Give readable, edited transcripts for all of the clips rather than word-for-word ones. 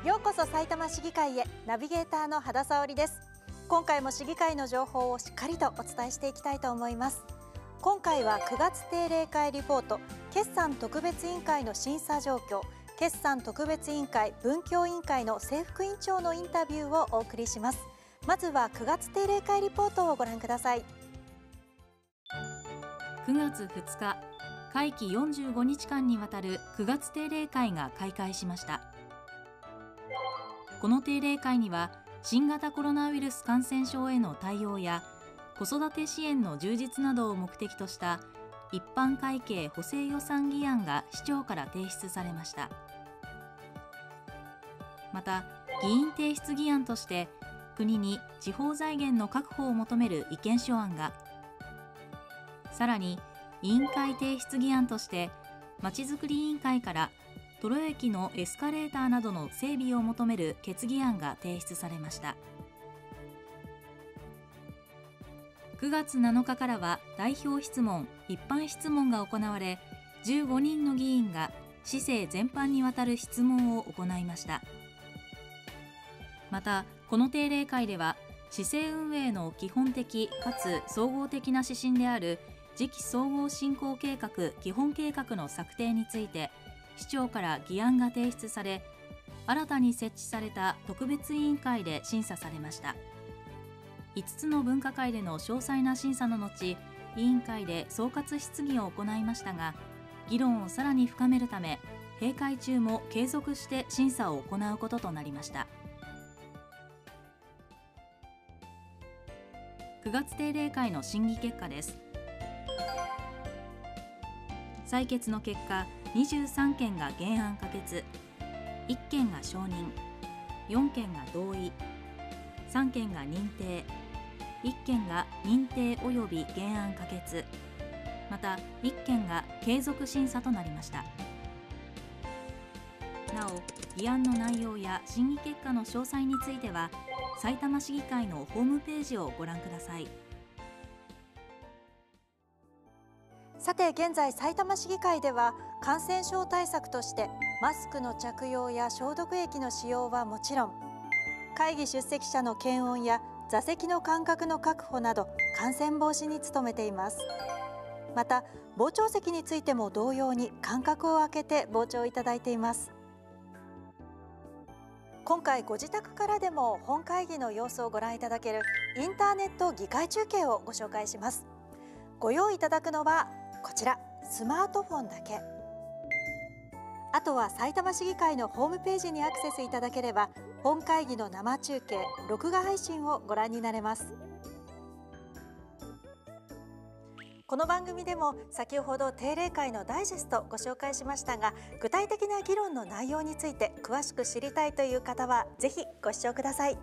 ようこそ埼玉市議会へ。ナビゲーターの羽田沙織です。今回も市議会の情報をしっかりとお伝えしていきたいと思います。今回は9月定例会リポート、決算特別委員会の審査状況、決算特別委員会文教委員会の正副委員長のインタビューをお送りします。まずは9月定例会リポートをご覧ください。 9月2日、会期45日間にわたる9月定例会が開会しました。この定例会には新型コロナウイルス感染症への対応や子育て支援の充実などを目的とした一般会計補正予算議案が市長から提出されました。また議員提出議案として国に地方財源の確保を求める意見書案が、さらに委員会提出議案としてまちづくり委員会からトロ駅のエスカレーターなどの整備を求める決議案が提出されました。9月7日からは代表質問、一般質問が行われ、15人の議員が市政全般にわたる質問を行いました。また、この定例会では市政運営の基本的かつ総合的な指針である次期総合振興計画基本計画の策定について市長から議案が提出され、新たに設置された特別委員会で審査されました。5つの分科会での詳細な審査の後、委員会で総括質疑を行いましたが、議論をさらに深めるため閉会中も継続して審査を行うこととなりました。9月定例会の審議結果です。採決の結果、23件が原案可決、1件が承認、4件が同意、3件が認定、1件が認定及び原案可決、また1件が継続審査となりました。なお、議案の内容や審議結果の詳細についてはさいたま市議会のホームページをご覧ください。 さて、現在さいたま市議会では感染症対策としてマスクの着用や消毒液の使用はもちろん、会議出席者の検温や座席の間隔の確保など感染防止に努めています。また傍聴席についても同様に間隔を空けて傍聴いただいています。今回ご自宅からでも本会議の様子をご覧いただけるインターネット議会中継をご紹介します。ご用意いただくのはこちら、スマートフォンだけ。あとはさいたま市議会のホームページにアクセスいただければ本会議の生中継、録画配信をご覧になれます。この番組でも先ほど定例会のダイジェストをご紹介しましたが、具体的な議論の内容について詳しく知りたいという方はぜひご視聴ください。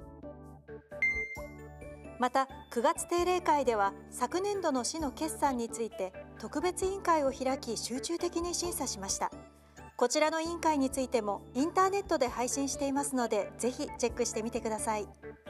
また9月定例会では昨年度の市の決算について特別委員会を開き集中的に審査しました。こちらの委員会についてもインターネットで配信していますのでぜひチェックしてみてください。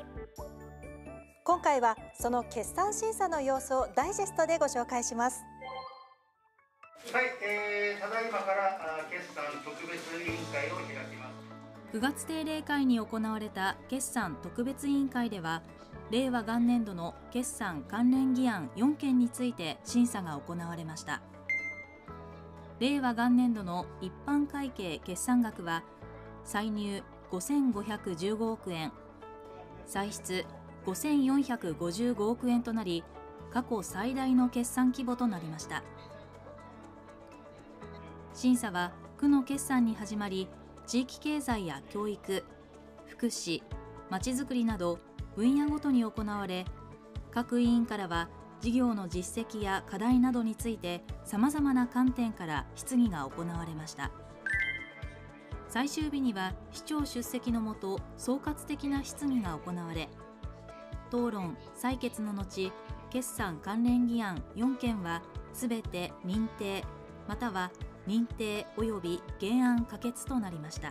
今回はその決算審査の様子をダイジェストでご紹介します。 はい、ただいまから決算特別委員会を開きます。 9月定例会に行われた決算特別委員会では、令和元年度の決算関連議案4件について審査が行われました。令和元年度の一般会計決算額は歳入5515億円、歳出5455億円となり、過去最大の決算規模となりました。審査は区の決算に始まり、地域経済や教育、福祉、まちづくりなど分野ごとに行われ、各委員からは事業の実績や課題などについてさまざまな観点から質疑が行われました。最終日には市長出席のもと総括的な質疑が行われ、討論・採決の後、決算関連議案4件はすべて認定または認定及び原案可決となりました。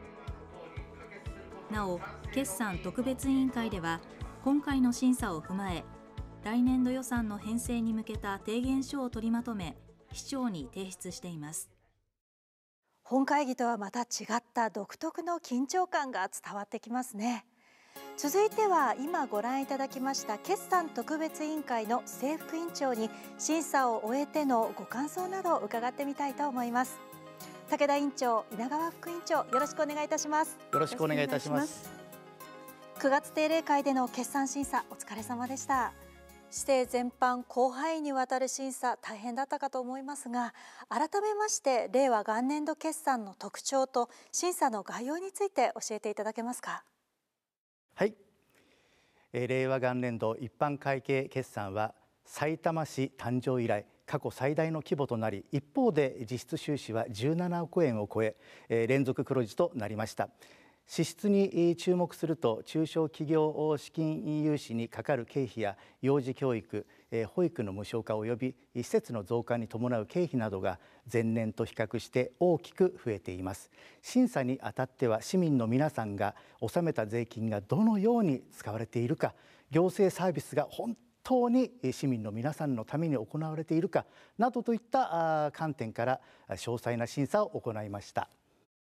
なお、決算特別委員会では今回の審査を踏まえ、来年度予算の編成に向けた提言書を取りまとめ、市長に提出しています。 本会議とはまた違った独特の緊張感が伝わってきますね。続いては今ご覧いただきました決算特別委員会の正副委員長に審査を終えてのご感想などを伺ってみたいと思います。武田委員長、稲川副委員長、よろしくお願いいたします。 よろしくお願いいたします。 9月定例会での決算審査、お疲れ様でした。市政全般広範囲にわたる審査、大変だったかと思いますが、改めまして令和元年度決算の特徴と審査の概要について教えていただけますか。 はい、令和元年度一般会計決算はさいたま市誕生以来過去最大の規模となり、一方で実質収支は17億円を超え、連続黒字となりました。支出に注目すると、中小企業資金融資にかかる経費や幼児教育、保育の無償化及び施設の増加に伴う経費などが前年と比較して大きく増えています。審査にあたっては市民の皆さんが納めた税金がどのように使われているか、行政サービスが本当に市民の皆さんのために行われているかなどといった観点から詳細な審査を行いました。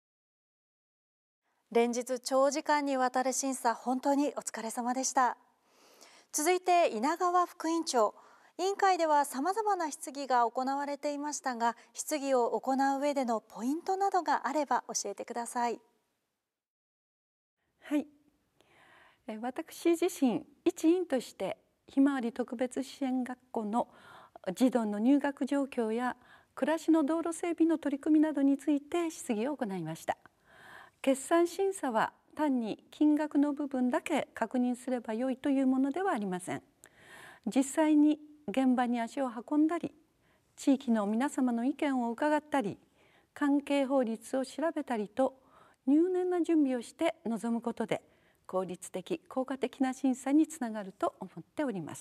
連日長時間にわたる審査、本当にお疲れ様でした。続いて稲川副委員長、委員会ではさまざまな質疑が行われていましたが、質疑を行う上でのポイントなどがあれば教えてください。 はい、私自身一員としてひまわり特別支援学校の児童の入学状況や暮らしの道路整備の取り組みなどについて質疑を行いました。決算審査は単に金額の部分だけ確認すればよいというものではありません。実際に現場に足を運んだり、地域の皆様の意見を伺ったり、関係法律を調べたりと入念な準備をして臨むことで、効率的・効果的な審査につながると思っております。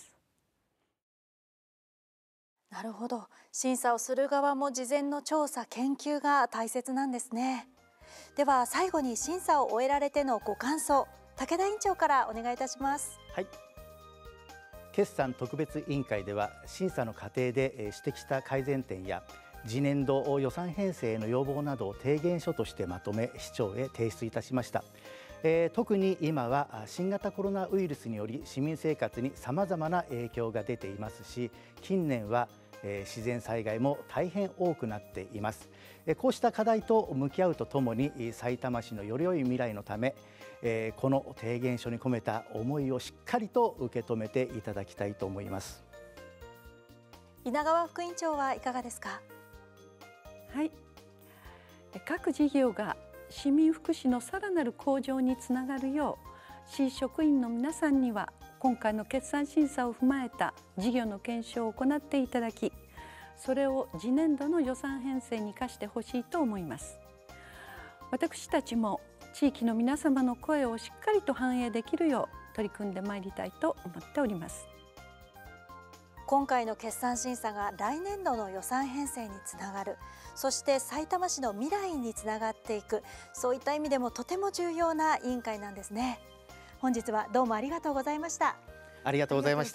なるほど、審査をする側も事前の調査・研究が大切なんですね。では最後に審査を終えられてのご感想、武田委員長からお願いいたします。 はい、決算特別委員会では審査の過程で指摘した改善点や次年度予算編成の要望などを提言書としてまとめ市長へ提出いたしました。特に今は新型コロナウイルスにより市民生活にさまざまな影響が出ていますし、近年は自然災害も大変多くなっています。こうした課題と向き合うとともに、さいたま市のより良い未来のため、この提言書に込めた思いをしっかりと受け止めていただきたいと思います。 稲川副委員長はいかがですか。 はい、各事業が市民福祉のさらなる向上につながるよう、市職員の皆さんには今回の決算審査を踏まえた事業の検証を行っていただき、それを次年度の予算編成に生かしてほしいと思います。私たちも地域の皆様の声をしっかりと反映できるよう取り組んでまいりたいと思っております。 今回の決算審査が来年度の予算編成につながる、そしてさいたま市の未来につながっていく、そういった意味でもとても重要な委員会なんですね。本日はどうもありがとうございました。 ありがとうございました。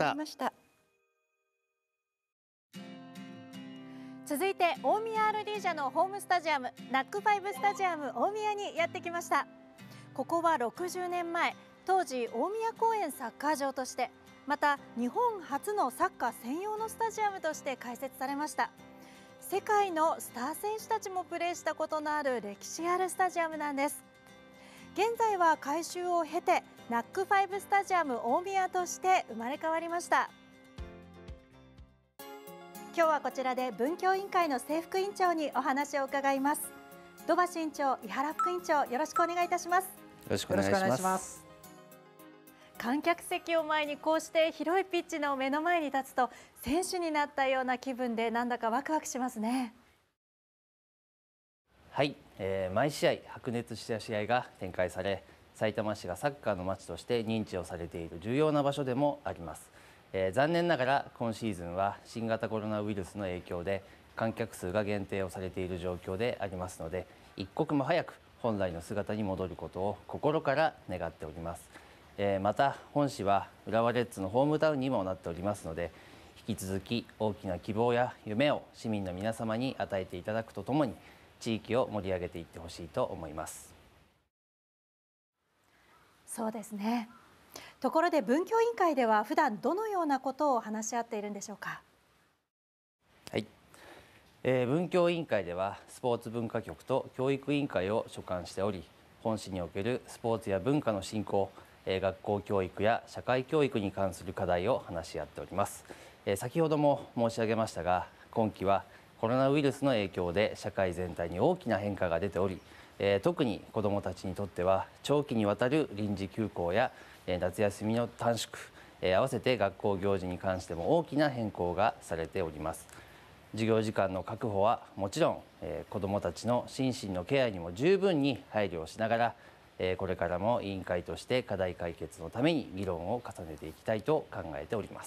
続いて大宮アルディージャのホームスタジアム、ナックファイブスタジアム大宮にやってきました。ここは60年前、当時大宮公園サッカー場として、また日本初のサッカー専用のスタジアムとして開設されました。世界のスター選手たちもプレーしたことのある歴史あるスタジアムなんです。現在は改修を経てナックファイブスタジアム大宮として生まれ変わりました。今日はこちらで文教委員会の正副委員長にお話を伺います。土橋委員長、井原副委員長、よろしくお願いいたします。よろしくお願いします。 観客席を前にこうして広いピッチの目の前に立つと、選手になったような気分でなんだかワクワクしますね。 はい、毎試合白熱した試合が展開され、さいたま市がサッカーの街として認知をされている重要な場所でもあります。残念ながら今シーズンは新型コロナウイルスの影響で観客数が限定をされている状況でありますので、一刻も早く本来の姿に戻ることを心から願っております。また本市は浦和レッズのホームタウンにもなっておりますので、引き続き大きな希望や夢を市民の皆様に与えていただくとともに、 地域を盛り上げていってほしいと思います。 そうですね。ところで文教委員会では普段どのようなことを話し合っているんでしょうか。 はい、文教委員会ではスポーツ文化局と教育委員会を所管しており、本市におけるスポーツや文化の振興、学校教育や社会教育に関する課題を話し合っております。先ほども申し上げましたが、今期はコロナウイルスの影響で社会全体に大きな変化が出ており、特に子どもたちにとっては長期にわたる臨時休校や夏休みの短縮、合わせて学校行事に関しても大きな変更がされております。授業時間の確保はもちろん、子どもたちの心身のケアにも十分に配慮をしながら、これからも委員会として課題解決のために議論を重ねていきたいと考えております。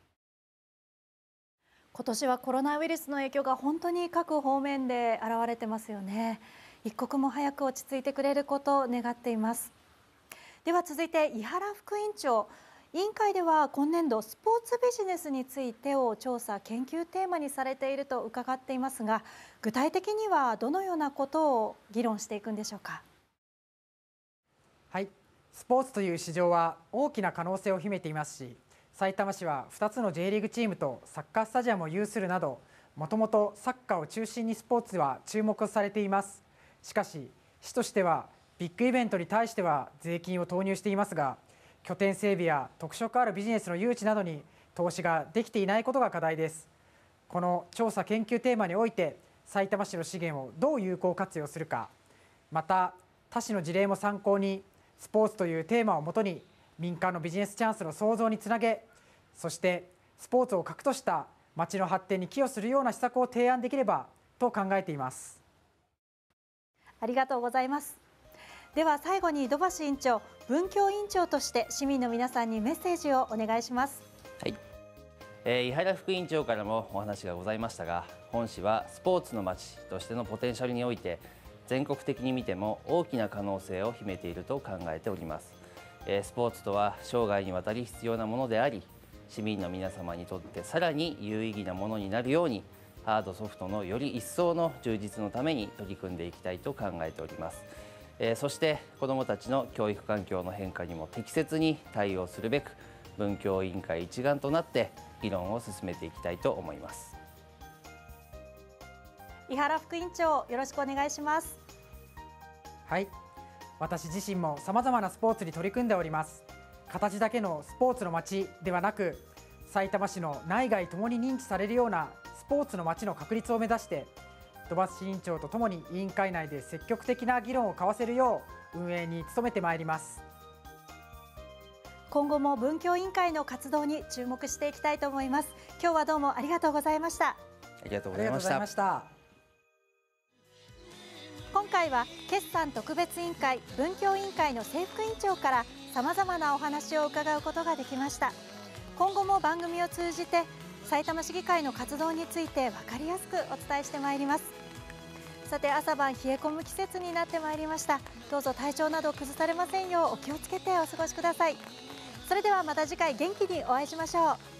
今年はコロナウイルスの影響が本当に各方面で現れてますよね。一刻も早く落ち着いてくれることを願っています。では続いて井原副委員長、委員会では今年度スポーツビジネスについてを調査研究テーマにされていると伺っていますが、具体的にはどのようなことを議論していくんでしょうか。 はい、スポーツという市場は大きな可能性を秘めていますし、さいたま市は2つの J リーグチームとサッカースタジアムを有するなど、もともとサッカーを中心にスポーツは注目されています。しかし市としてはビッグイベントに対しては税金を投入していますが、拠点整備や特色あるビジネスの誘致などに投資ができていないことが課題です。この調査研究テーマにおいて、さいたま市の資源をどう有効活用するか、また他市の事例も参考にスポーツというテーマをもとに民間のビジネスチャンスの創造につなげ、そしてスポーツを核とした町の発展に寄与するような施策を提案できればと考えています。 ありがとうございます。では最後に土橋委員長、文教委員長として市民の皆さんにメッセージをお願いします。 はい、井原副委員長からもお話がございましたが、本市はスポーツの街としてのポテンシャルにおいて全国的に見ても大きな可能性を秘めていると考えております。スポーツとは生涯にわたり必要なものであり、市民の皆様にとってさらに有意義なものになるように、ハードソフトのより一層の充実のために取り組んでいきたいと考えております。そして子どもたちの教育環境の変化にも適切に対応するべく、文教委員会一丸となって議論を進めていきたいと思います。 井原副委員長、よろしくお願いします。 はい、私自身もさまざまなスポーツに取り組んでおります。形だけのスポーツの街ではなく、さいたま市の内外ともに認知されるようなスポーツの街の確立を目指して、土橋委員長とともに委員会内で積極的な議論を交わせるよう運営に努めてまいります。 今後も文教委員会の活動に注目していきたいと思います。今日はどうもありがとうございました。 ありがとうございました。 今回は決算特別委員会文教委員会の正副委員長からさまざまなお話を伺うことができました。今後も番組を通じてさいたま市議会の活動について分かりやすくお伝えしてまいります。さて、朝晩冷え込む季節になってまいりました。どうぞ体調など崩されませんようお気をつけてお過ごしください。それではまた次回元気にお会いしましょう。